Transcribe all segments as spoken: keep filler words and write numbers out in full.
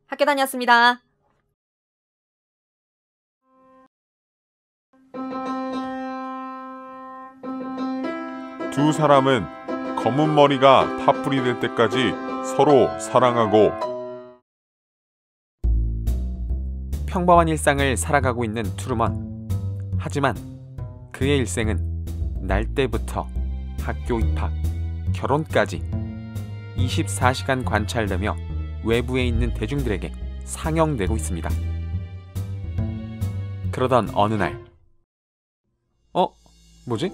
학교 다녔습니다. 두 사람은 검은 머리가 파뿌리 될 때까지 서로 사랑하고 평범한 일상을 살아가고 있는 트루먼. 하지만 그의 일생은 날 때부터 학교 입학, 결혼까지 이십사 시간 관찰되며 외부에 있는 대중들에게 상영되고 있습니다. 그러던 어느 날, 어? 뭐지?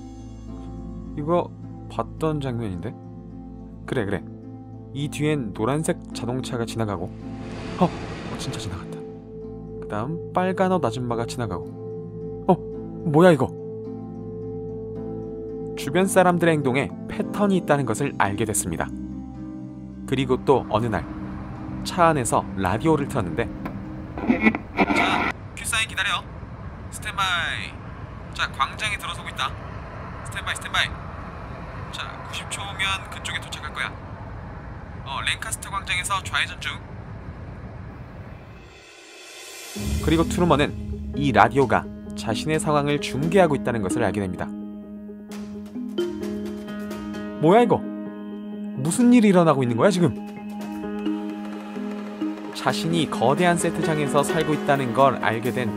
이거 봤던 장면인데? 그래 그래, 이 뒤엔 노란색 자동차가 지나가고, 어? 어 진짜 지나갔다. 그 다음 빨간 옷 아줌마가 지나가고, 어? 뭐야 이거? 주변 사람들의 행동에 패턴이 있다는 것을 알게 됐습니다. 그리고 또 어느 날 차 안에서 라디오를 틀었는데, 자, 큐사인 기다려. 스탠바이. 자, 광장에 들어서고 있다. 스탠바이 스탠바이. 자, 구십 초 후면 그쪽에 도착할 거야. 어, 랭카스터 광장에서 좌회전 중. 그리고 트루먼은 이 라디오가 자신의 상황을 중계하고 있다는 것을 알게 됩니다. 뭐야 이거? 무슨 일이 일어나고 있는 거야 지금? 자신이 거대한 세트장에서 살고 있다는 걸 알게 된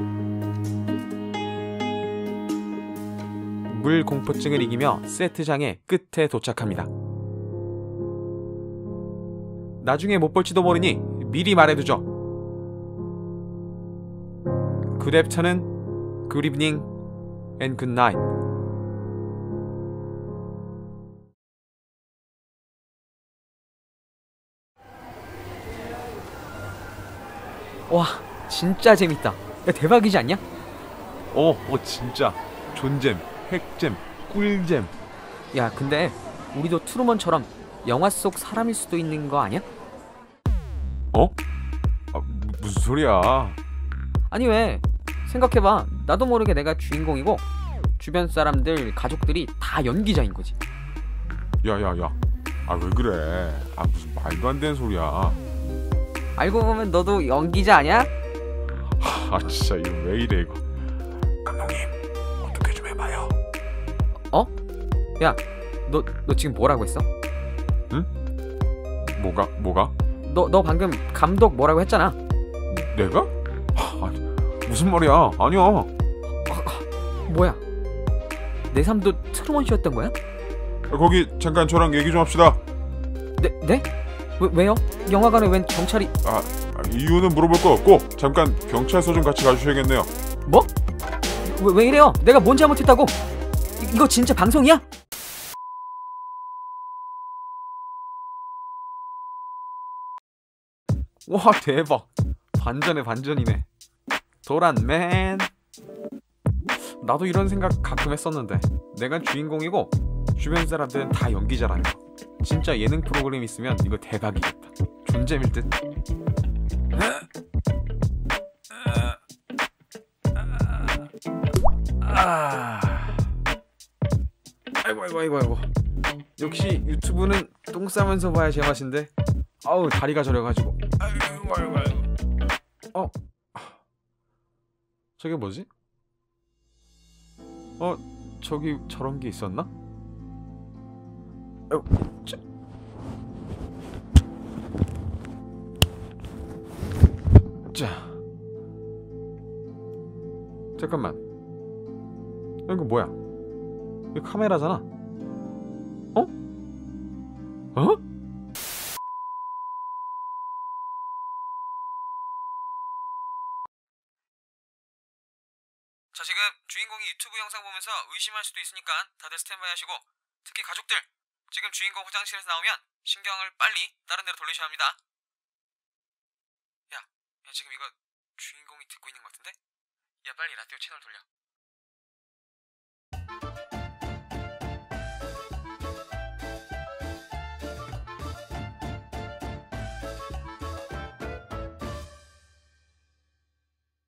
트루먼. 물 공포증을 이기며 세트장의 끝에 도착합니다. 나중에 못 볼지도 모르니 미리 말해두죠. 굿 애프터눈, 굿 이브닝, 앤 굿 나잇. 와, 진짜 재밌다. 야, 대박이지 않냐? 어, 어 진짜 존잼, 핵잼, 꿀잼. 야, 근데 우리도 트루먼처럼 영화 속 사람일 수도 있는 거 아니야? 어? 아, 무슨 소리야? 아니 왜? 생각해봐. 나도 모르게 내가 주인공이고 주변 사람들, 가족들이 다 연기자인 거지. 야야야, 아 왜 그래? 아 무슨 말도 안 되는 소리야. 알고 보면 너도 연기자 아니야? 아 진짜 이거 왜 이래 이거. 감독님 어떻게 좀 해봐요. 어? 야, 너, 너 지금 뭐라고 했어? 응? 뭐가 뭐가? 너, 너 방금 감독 뭐라고 했잖아. 내가? 하, 아니, 무슨 말이야? 아니야. 뭐야? 내 삶도 트루먼 쇼였던 거야? 거기 잠깐 저랑 얘기 좀 합시다. 네? 네? 왜, 왜요? 영화관에 웬 경찰이... 아, 이유는 물어볼 거 없고 잠깐 경찰서 좀 같이 가주셔야겠네요. 뭐? 왜, 왜 이래요? 내가 뭔 잘못했다고? 이, 이거 진짜 방송이야? 와 대박, 반전에 반전이네. 도란맨. 나도 이런 생각 가끔 했었는데, 내가 주인공이고 주변 사람들은 다 연기자라는 거. 진짜 예능 프로그램 있으면 이거 대박이겠다. 존재일 듯. 아. 아이고 아이고 아이고 아이고. 역시 유튜브는 똥 싸면서 봐야 제맛인데. 아우 다리가 저려가지고. 아이고 아이고 아이고. 어. 저게 뭐지? 어, 저기 저런 게 있었나? 어, 저... 자, 잠깐만. 이거 뭐야? 이거 카메라잖아. 어? 어? 자, 지금 주인공이 유튜브 영상 보면서 의심할 수도 있으니까 다들 스탠바이 하시고, 특히 가족들, 지금 주인공 화장실에서 나오면 신경을 빨리 다른 데로 돌리셔야 합니다. 야, 야 지금 이거 주인공이 듣고 있는 것 같은데? 야 빨리 라디오 채널 돌려.